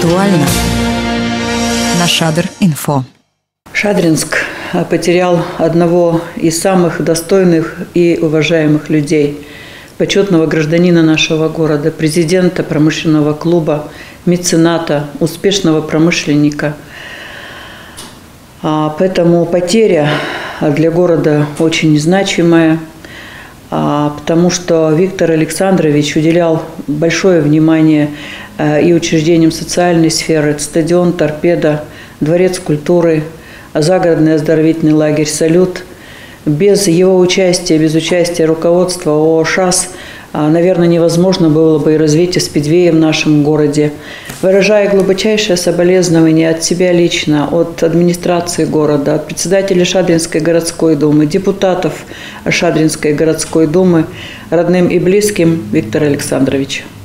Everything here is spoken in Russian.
Актуально на Шадр.Инфо. Шадринск потерял одного из самых достойных и уважаемых людей, почетного гражданина нашего города, президента промышленного клуба, мецената, успешного промышленника. Поэтому потеря для города очень значимая, потому что Виктор Александрович уделял большое внимание и учреждениям социальной сферы: стадион «Торпедо», дворец культуры, загородный оздоровительный лагерь «Салют». Без его участия, без участия руководства ООО «ШАС», наверное, невозможно было бы и развитие спидвея в нашем городе. Выражая глубочайшее соболезнование от себя лично, от администрации города, от председателя Шадринской городской думы, депутатов Шадринской городской думы, родным и близким Виктора Александровича.